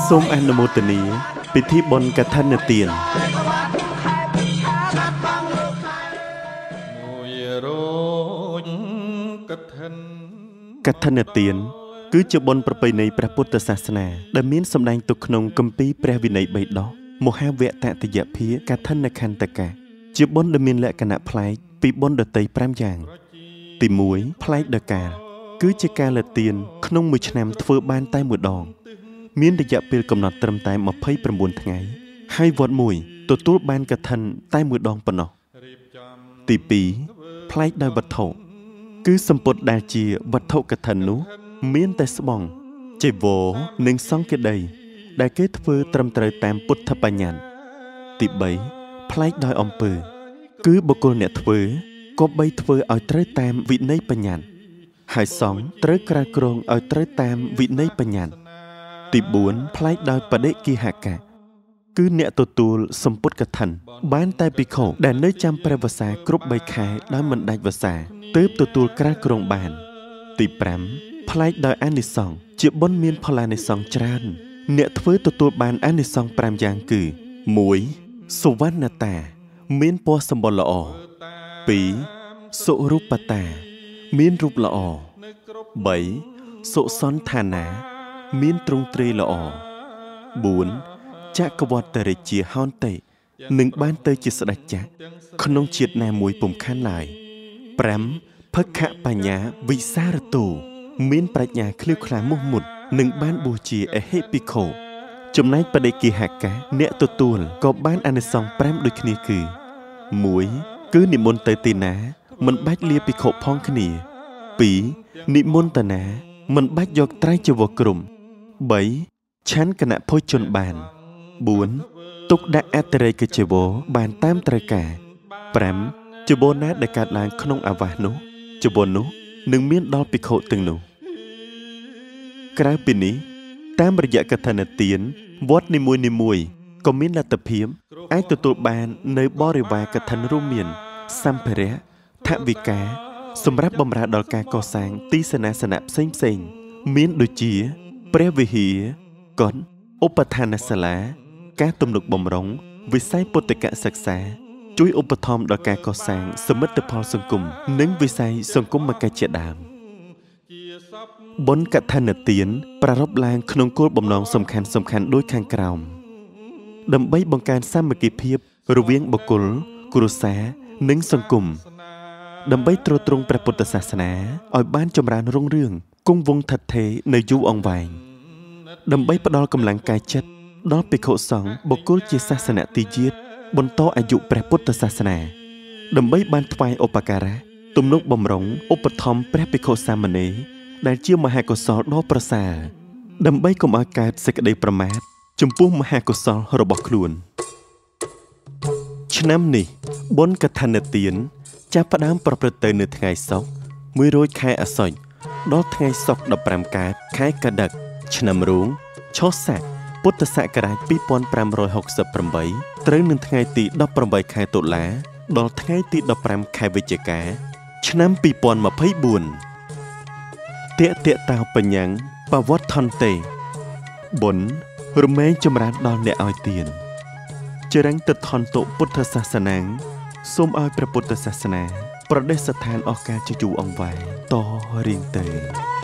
សូមអនុមោទនាពិធីបុណ្យកឋិនទានកឋិនទានគឺជាបុណ្យប្រពៃណីព្រះពុទ្ធសាសនាដែលមានសម្ដែងទុកក្នុងគម្ពីរព្រះវិន័យបៃដកមហាវគ្គតតិយភាកឋិនខន្តកៈជាបុណ្យដែលមានលក្ខណៈប្លែកពីបុណ្យដទៃ5យ៉ាងទី1ប្លែកដោយកាលគឺជាការលទានក្នុងមួយឆ្នាំធ្វើបានតែមួយដងមានរយៈពេលកំណត់ត្រឹមតែ29ថ្ងៃហើយវត្តមួយទទួលបានកឋិនតែមួយដងប៉ុណ្ណោះទី2ប្លែកដោយវត្ថុគឺសម្ពុតដែលជាវត្ថុកឋិននោះមានតែស្បង់ចីវរនិងសង្ឃាដីដែលគេធ្វើត្រឹមត្រូវតាមពុទ្ធបញ្ញត្តិទី3ប្លែកដោយអំពើគឺបុគ្គលអ្នកធ្វើក៏បីធ្វើឲ្យត្រូវតាមវិន័យបញ្ញត្តិហើយសង្ឃត្រូវក្រាលគ្រងឲ្យត្រូវតាមវិន័យបញ្ញត្តិទី4ប្លែកដោយបដិគិហកៈគឺអ្នកទទួលសម្ពុតកឋិនបានតែភិក្ខុដែលនៅចាំព្រះវស្សាគ្រប់3ខែដោយមិនដាច់វស្សាទើបទទួលក្រាលគ្រងបានទី5ប្លែកដោយអានិសង្សជាបុណ្យមានផល្លានិសង្សច្រើនអ្នកធ្វើទទួលបានអានិសង្ស5យ៉ាងគឺ 1. សុវណ្ណតាមានពណ៌សម្បុរល្អ 2. សុរូបតាមានរូបល្អ 3. សុសន្តានាមានទ្រង់ទ្រាយល្អ 4. ចក្រវត្តរិជាហោន្តិនឹងបានទៅជាស្ដេចចក្រក្នុងជាតិណាមួយពុំខានឡើយ 5. ភក្ខបញ្ញាវិសារតោមានប្រាជ្ញាឃ្លាវខ្លាមុះមុតនឹងបានបួសជាអហិភិក្ខុចំណែកបដិគិហកៈអ្នកទទួលក៏បានអានិសង្ស5ដូចគ្នាគឺ 1. គឺនិមន្តទៅទីណាមិនបាច់លាភិក្ខុផងគ្នា 2. និមន្តតាណាមិនបាច់យកត្រៃចីវរក្រុម 3. ឆាន់គណៈភោជនបាន 4. ទុកដាក់អតិរេកចីវរបានតាមត្រូវការ 5. ចីវរណាដែលកើតឡើងក្នុងអាវាសនោះចីវរនោះនឹងមានដល់ភិក្ខុទាំងនោះក្រៅពីនេះតាមរយៈកឋិនទានវត្តនីមួយៗក៏មានលទ្ធភាពអាចទទួលបាននៅបរិវារកឋិនរួមមានសម្ភារៈថវិកាសម្រាប់បម្រើដល់ការកសាងទីសេនាសនៈផ្សេងៗមានដូចជាព្រះវិហារកុដិឧបដ្ឋានសាលាការទំនុកបម្រុងវិស័យពុទ្ធិកសិក្សាជួយឧបត្ថម្ភដល់ការកសាងសមិទ្ធផលសង្គមនិងវិស័យសង្គមកិច្ចជាដើមបុណ្យកឋិនទានប្រារព្ធឡើងក្នុងគោលបំណងសំខាន់ៗដូចខាងក្រោមដើម្បីបង្កើនសាមគ្គីភាពរវាងបុគ្គលគ្រួសារនិងសង្គមដើម្បីទ្រទ្រង់ព្រះពុទ្ធសាសនាឲ្យបានចម្រើនរុងរឿងគង់វង្សឋិតថេរនៅយូរអង្វែងដើម្បីផ្ដល់កម្លាំងកាយចិត្តដល់ភិក្ខុសង្ឃបុគ្គលជាសាសនទីយាតបន្តអាយុព្រះពុទ្ធសាសនាដើម្បីបានថ្វាយឧបការៈទំនុកបម្រុងឧបត្ថម្ភព្រះភិក្ខុសាមណេរដែលជាមហាកុសលដ៏ប្រសើរដើម្បីកុំឲ្យកើតសេចក្តីប្រមាទចំពោះមហាកុសលរបស់ខ្លួនឆ្នាំនេះបុណ្យកឋិនទានចាប់ផ្ដើមប្រព្រឹត្តទៅនៅថ្ងៃសុក្រ100ខែអាសត់ដល់ថ្ងៃសុក្រ15កើតខែកដឹកឆ្នាំរោងឆុសស័កពុទ្ធសករាជ2568ត្រូវនឹងថ្ងៃទី18ខែតុលាដល់ថ្ងៃទី15ខែវិច្ឆិកាឆ្នាំ2024តេតតោបញ្ញੰបវត្តន្តិបុណ្យរមែងចម្រើនដល់អ្នកឲ្យទានចរិញ្ញទិដ្ឋន្តុពុទ្ធសាសនាសូមឲ្យព្រះពុទ្ធសាសនាប្រទេសស្ថានអស់កាលជាយូរអង្វែងតរៀងទៅ